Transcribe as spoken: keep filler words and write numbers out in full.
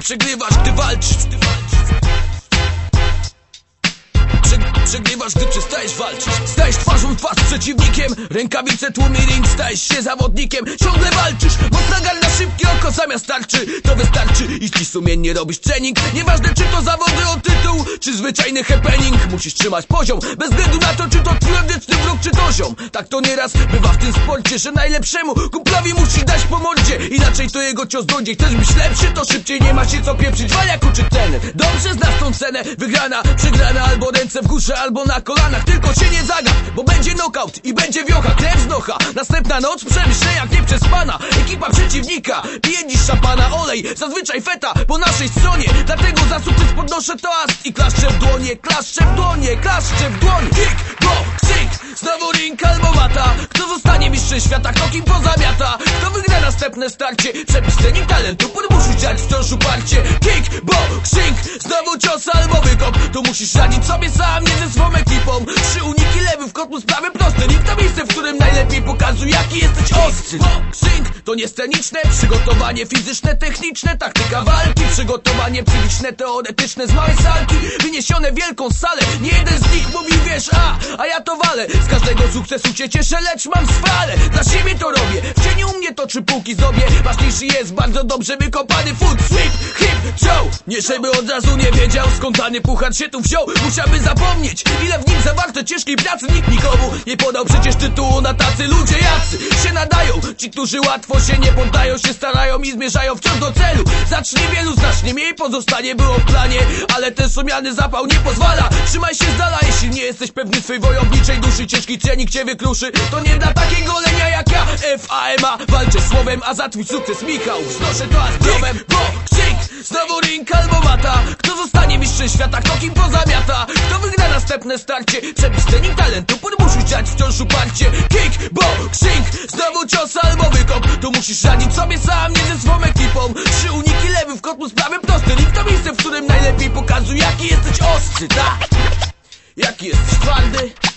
przegrywasz, gdy walczysz. Przegrywasz, gdy przestajesz walczyć. Stajesz twarzą w twarz z przeciwnikiem. Rękawice tłumi ring, stajesz się zawodnikiem. Ciągle walczysz, mocna garda, szybkie oko zamiast tarczy. To wystarczy, jeśli sumiennie robisz trening. Nieważne czy to zawody o tytuł, czy zwyczajny happening. Musisz trzymać poziom, bez względu na to, czy to twój odwieczny wróg, czy to ziom. Tak to nieraz bywa w tym sporcie, że najlepszemu kumplowi musisz dać po mordzie. Inaczej to jego cios dojdzie. Chcesz być lepszy, to szybciej, nie ma się co pieprzyć. Waliaku czy trener, dobrze znasz tą cenę. Wygrana, przegrana, albo ręce w górze, albo na kolanach. Tylko się nie zagaw, bo będzie knockout i będzie wiocha, krew z nocha. Następna noc przemyślenia nieprzespana. Ekipa przeciwnika pije dziś szampana, olej, zazwyczaj feta po naszej stronie. Dlatego za sukces podnoszę toast i klaszczę w dłonie, klaszczę w dłonie, klaszczę w dłonie. Kick, boxing, znowu ring albo mata. Kto zostanie mistrzem świata, kto kim pozamiata? Kto wygra następne starcie? Przepis trening talentu, musisz dziać wciąż uparcie. Kick, boxing, znowu cios albo wykop. Tu musisz radzić sobie sam, nie ze swą ekipą. Trzy uniki, lewy w kosmos, sprawy proste. Nikt to miejsce, w którym najlepiej pokazuje, jaki jesteś ostry. Boxing to nie sceniczne, przygotowanie fizyczne, techniczne, taktyka walki, przygotowanie psychiczne, teoretyczne z małej salki, wyniesione w wielką salę. Nie jeden z nich mówił, wiesz, a, a ja to walę. Z każdego sukcesu cię cieszę, lecz mam swale. Dla siebie to robię, w cieniu mnie to trzy półki zrobię. Ważniejszy jest bardzo dobrze wykopany foot, sweep, hip, show. Nie żeby od razu nie wiedział, skąd dany puchar się tu wziął. Musiałby zapomnieć, ile w nim zawarto ciężkiej pracy. Nikt nikomu nie podał przecież tytułu na tacy. Ludzie jacy się nadają, ci którzy łatwo się nie poddają, się starają i zmierzają wciąż do celu. Zacznie wielu, znacznie mniej pozostanie było w planie, ale ten sumiany zapał nie pozwala. Trzymaj się z dala, jeśli nie jesteś pewny swej wojowniczej duszy. Ciężki trening cię wykruszy, to nie dla takiego lenia jak ja. F A M A, walczę słowem, a za twój sukces Michał znoszę to azdrowem. Boxing, znowu ring albo mata. Kto zostanie mistrzem świata, kto kim pozamiata? Kto wygra następne starcie? Przepis trening talentu, musisz dziać wciąż uparcie. Kick, boxing, znowu cios albo wykop. Tu musisz radzić sobie sam, nie ze swą ekipą. Trzy uniki, lewy w kosmos, sprawy proste. Nikt to miejsce, w którym najlepiej pokazuje, jaki jesteś ostry, tak? Jaki jesteś twardy?